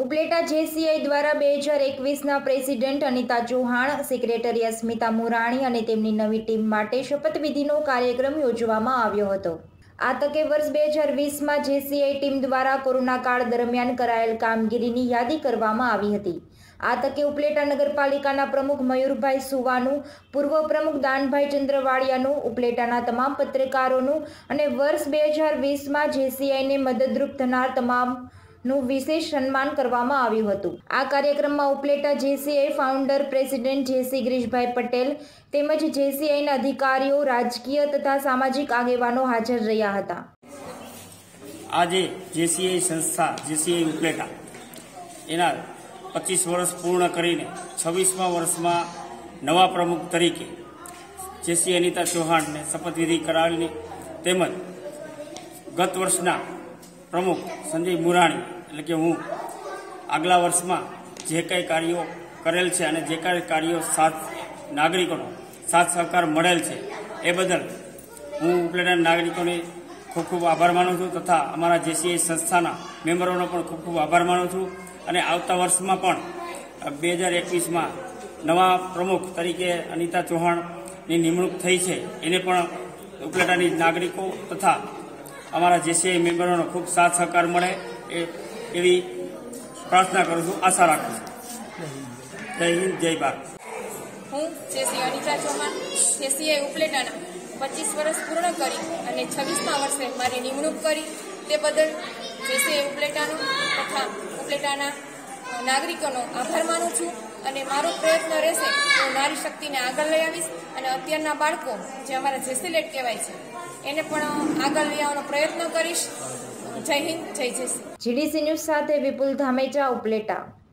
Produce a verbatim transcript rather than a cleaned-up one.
Upleta JCI દ્વારા બે હજાર એકવીસના પ્રેસિડેન્ટ અનિતા ચૌહાણ, સેક્રેટરી અસ્મિતા મુરાણી અને તેમની નવી ટીમ માટે શપથવિધિનો કાર્યક્રમ યોજવામાં આવ્યો હતો। આ તકે વર્ષ બે હજાર વીસમાં જેસીઆઈ ટીમ દ્વારા કોરોના કાળ દરમિયાન કરાયેલ કામગીરીની યાદી કરવામાં આવી હતી। આ તકે ઉપલેટા નગરપાલિકાના પ્રમુખ મયુરભાઈ સુવાનું, પૂર્વ પ્રમુખ દાનભાઈ ચંદ્રવાડિયાનું, ઉપલેટાના તમામ પત્રકારોનું અને વર્ષ બે હજાર વીસમાં જેસીઆઈને મદદરૂપ થનાર તમામનું વિશેષ સન્માન કરવામાં આવ્યું હતું। આ કાર્યક્રમમાં Upleta JCI founder president JC Girishbhai Patel તેમજ જેસીઆઈના અધિકારીઓ, રાજકીય તથા સામાજિક આગેવાનો હાજર રહ્યા હતા। આજે જેસીઆઈ સંસ્થા જેસીઆઈ ઉપલેટા એના પચીસ વર્ષ પૂર્ણ કરીને છવ્વીસમા વર્ષમાં નવા પ્રમુખ તરીકે જેસી અનિતા ચૌહાણને શપથવિધિ કરાવીને તેમજ ગત વર્ષના પ્રમુખ સંજય મુરાણી એટલે કે હું આગલા વર્ષમાં જે કંઈ કાર્યો કરેલ છે અને જે કંઈ કાર્યો સાથ નાગરિકોનો સાથ સહકાર મળેલ છે એ બદલ હું ઉપલેટાના નાગરિકોને ખૂબ ખૂબ આભાર માનું છું તથા અમારા જેસીઆઈ સંસ્થાના મેમ્બરોનો પણ ખૂબ ખૂબ આભાર માનું છું અને આવતા વર્ષમાં પણ બે હજાર એકવીસમાં નવા પ્રમુખ તરીકે અનિતા ચૌહાણની નિમણૂક થઈ છે એને પણ ઉપલેટાની નાગરિકો તથા અમારા જેસીઆઈ મેમ્બરોનો ખૂબ સાથ સહકાર મળે એ એવી પ્રાર્થના કરું છું, આશા રાખું છું। જય હિન્દ, જય ભારત। હું જેસી અનિતા ચૌહાણ જેસીઆઈ ઉપલેટાના પચીસ વર્ષ પૂર્ણ કરી અને છવ્વીસમા વર્ષે મારી નિમણૂક કરી તે બદલ જેસીઆઈ ઉપલેટાનો તથા ઉપલેટાના નાગરિકોનો આભાર માનું છું અને મારો પ્રયત્ન રહેશે કે હું નારી શક્તિને આગળ લઈ આવીશ અને અત્યારના બાળકો જે અમારા જેસીલેટ કહેવાય છે એને પણ આગળ લઈ આવવાનો પ્રયત્ન કરીશ। જય હિન્દ, જય જેસી। જીડીસી ન્યૂઝ સાથે વિપુલ ધામેચા, ઉપલેટા।